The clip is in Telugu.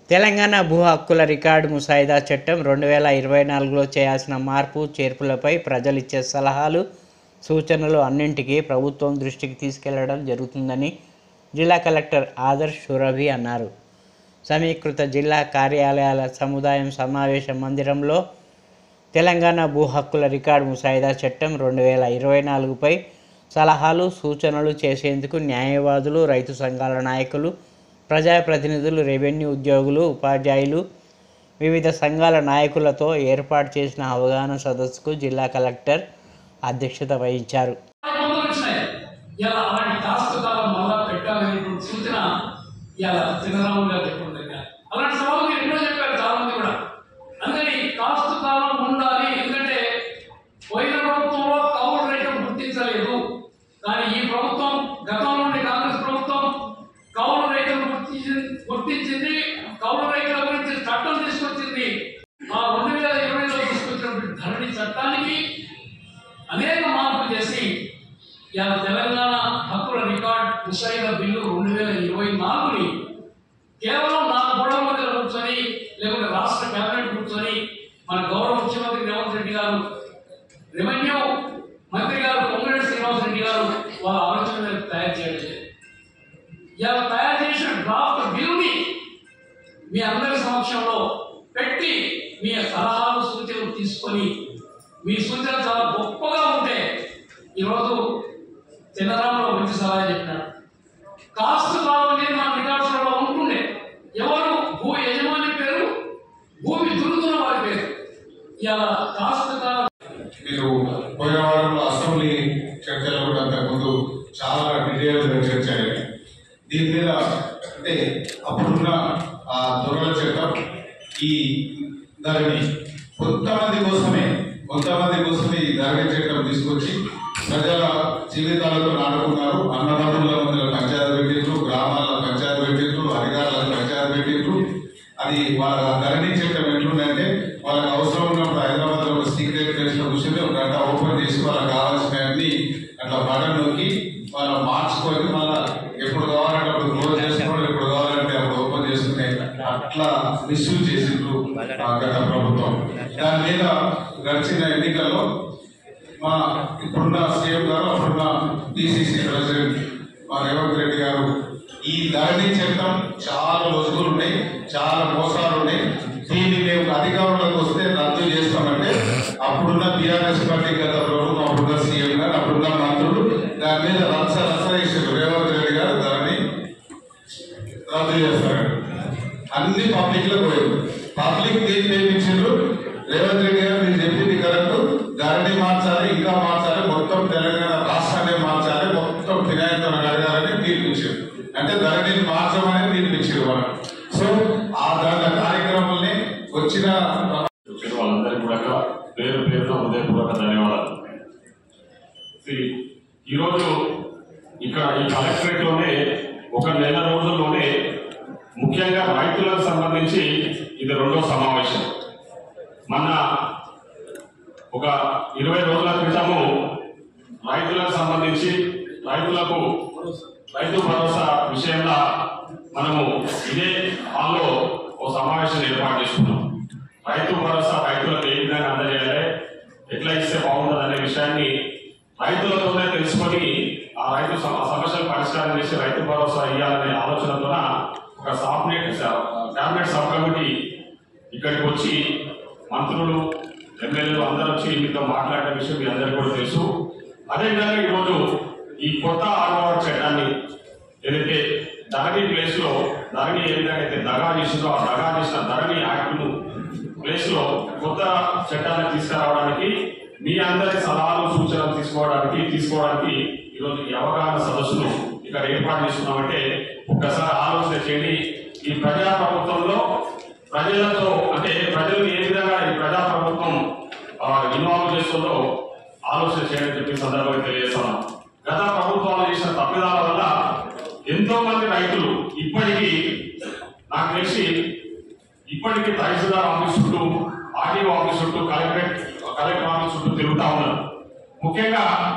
తెలంగాణ భూ హక్కుల రికార్డు ముసాయిదా చట్టం 2024లో చేయాల్సిన మార్పు చేర్పులపై ప్రజలు ఇచ్చే సలహాలు సూచనలు అన్నింటికీ ప్రభుత్వం దృష్టికి తీసుకెళ్లడం జరుగుతుందని జిల్లా కలెక్టర్ ఆదర్శ్ సురభి అన్నారు. సమీకృత జిల్లా కార్యాలయాల సముదాయం సమావేశ మందిరంలో తెలంగాణ భూ హక్కుల రికార్డు ముసాయిదా చట్టం 2024పై సలహాలు సూచనలు చేసేందుకు న్యాయవాదులు, రైతు సంఘాల నాయకులు, ప్రజాప్రతినిధులు, రెవెన్యూ ఉద్యోగులు, ఉపాధ్యాయులు, వివిధ సంఘాల నాయకులతో ఏర్పాటు చేసిన అవగాహన సదస్సుకు జిల్లా కలెక్టర్ అధ్యక్షత వహించారు. గుర్తించింది, కౌలు రైతుల గురించి చట్టం తీసుకొచ్చింది. ఆ 2020లో తీసుకొచ్చినటువంటి ధరణి చట్టానికి అనేక మార్పులు చేసి తెలంగాణ హక్కుల రికార్డ్ ముసాయిదా బిల్లు 2024ని కేవలం 4 గోడల మధ్య కూర్చొని లేకుంటే రాష్ట్ర కేబినెట్ కూర్చొని మన గౌరవ ముఖ్యమంత్రి రేవంత్ రెడ్డి గారు, రెవెన్యూ మంత్రి గారు పొంగులేటి శ్రీనివాస్ రెడ్డి గారు వాళ్ళ ఆలోచన తయారు చేయలేదు. ఇలా తయారు చేసిన డ్రాఫ్ట్ బిల్లుని మీ అందరి సమక్షంలో పెట్టి మీ సలహాలు సూచనలు తీసుకొని మీ సూచనలు చాలా గొప్పగా ఉంటే ఈరోజు చిన్నరాములో మంచి సలహా చెప్పినాడు. కాస్ట్ కాలం అనేది మన రికార్డ్స్లో ఉంటుండే. ఎవరు భూ యజమాని పేరు, భూమి దున్నుతున్న వారి పేరు. ఇలా కాస్ట్ కాలం మీరు పోయిన వారంలో అసెంబ్లీ చర్చలో కూడా అంతకుముందు చాలా డీటెయిల్గా చర్చ అయ్యాయి. దీని మీద అంటే అప్పుడున్న ఆ దొరల చట్టం ఈ ధరణి కొంతమంది కోసమే ఈ ధరణి చట్టం తీసుకొచ్చి ప్రజల జీవితాలతో ఆడుకున్నారు. అన్నదమ్ముల మధ్య పంచాయతీ పెట్టిండ్రు, గ్రామాల పంచాయతీ పెట్టిండ్రు, అధికారులకు పంచాయతీ పెట్టిండ్రు. అది వాళ్ళ ధరణి చట్టం ఎట్లుందంటే వాళ్ళకి అవసరం ఉన్నప్పుడు హైదరాబాద్లో ఒక సీక్రెట్ ప్లేస్లో కూర్చొని ఒక గంట ఓపెన్ చేసి వాళ్ళకి కావాల్సినవన్నీ అట్లా బటన్ నొక్కి వాళ్ళు మార్చుకొని మళ్ళీ ఎప్పుడు కావాలంటే అప్పుడు క్లోజ్ చేసుకోవడం, ఎప్పుడు కావాలంటే అప్పుడు ఓపెన్ చేసుకునే అట్లా మిస్యూజ్ చేసిండ్రు గత ప్రభుత్వం. దాని మీద గడిచిన ఎన్నికల్లో మా ఇప్పుడున్న సీఎం గారు, అప్పుడున్న పిసిసి ప్రెసిడెంట్ మా రేవంత్ రెడ్డి గారు ఈ ధరణి చట్టం చాలా రోజులు ఉన్నాయి, చాలా మోసాలు ఉన్నాయి, దీన్ని మేము అధికారంలోకి వస్తే రద్దు చేస్తామంటే అప్పుడున్న బీఆర్ఎస్ పార్టీ గత ప్రభుత్వం, అప్పుడున్న సీఎం గారు, అప్పుడున్న మంత్రులు దాని మీద రచ్చ వేసారు. రేవంత్ రెడ్డి గారు దాన్ని రద్దు చేస్తారండి. అన్ని పబ్లిక్ లో పోయింది. పబ్లిక్ దీన్ని ఏమిచ్చారు, రేవంత్ రెడ్డి గారు మీరు చెప్పింది కరెక్ట్, ధరణి మార్చాలి, ఇంకా మార్చాలి, మొత్తం తెలంగాణ రాష్ట్రాన్ని మార్చాలి, మొత్తం ఫినాయిల్తో అడగాలని తీర్పిచ్చారు. అంటే ధరణిని మార్చమని తీర్పిచ్చారు వాళ్ళు. సో ఆ దాని కార్యక్రమాన్ని వచ్చిన వాళ్ళందరికీ కూడా పేరు పేరున హృదయపూర్వక ధన్యవాదాలు. ఈరోజు ఇక్కడ ఈ కలెక్టరేట్ లోనే ఒక నెల రోజుల్లోనే ముఖ్యంగా రైతులకు సంబంధించి ఇది 2వ సమావేశం. మొన్న ఒక 20 రోజుల క్రితము రైతులకు సంబంధించి రైతులకు రైతు భరోసా విషయంలో మనము ఇదే హాల్లో ఒక సమావేశం ఏర్పాటు చేసుకున్నాం. రైతు భరోసా రైతులకు ఏ విధంగా అందజేయాలి, ఎట్లా ఇస్తే బాగుంటుంది అనే విషయాన్ని రైతులతోనే తెలుసుకొని ఆ రైతు సమస్యలు పరిష్కారం చేసి రైతు భరోసా ఇవ్వాలనే ఆలోచనతో ఒక క్యాబినెట్ సబ్ కమిటీ ఇక్కడికి వచ్చి మంత్రులు, ఎమ్మెల్యేలు అందరూ వచ్చి మీతో మాట్లాడిన విషయం మీ అందరికీ కూడా తెలుసు. అదేవిధంగా ఈరోజు ఈ కొత్త 6వ చట్టాన్ని ఏదైతే ధరణి ప్లేస్ లో ధరణి ఏ విధంగా అయితే దగా చేసిందో ఆ దగా చేసిన ధరణి యాక్ట్ను ప్లేస్ లో కొత్త చట్టాన్ని తీసుకురావడానికి మీ అందరి సలహాలు సూచనలు తీసుకోవడానికి ఈరోజు ఈ అవగాహన సదస్సును ఇక్కడ ఏర్పాటు చేసుకున్నామంటే ఒక్కసారి ఆలోచన చేయండి. ఈ ప్రజా ప్రభుత్వంలో ప్రజలతో అంటే ప్రజలు ఏ విధంగా ఈ ప్రజా ప్రభుత్వం ఇన్వాల్వ్ చేస్తుందో ఆలోచన చేయని చెప్పి సందర్భంగా తెలియజేస్తున్నాం. గత ప్రభుత్వాలు చేసిన తప్పిదాల వల్ల ఎంతో మంది రైతులు ఇప్పటికీ నాకు తెలిసి తహసీల్దార్ ఆఫీస్ చుట్టూ, ఆర్టీఓ ఆఫీస్ చుట్టూ, కలెక్టర్ ఆఫీస్ చుట్టూ తిరుగుతా ఉన్నారు. ముఖ్యంగా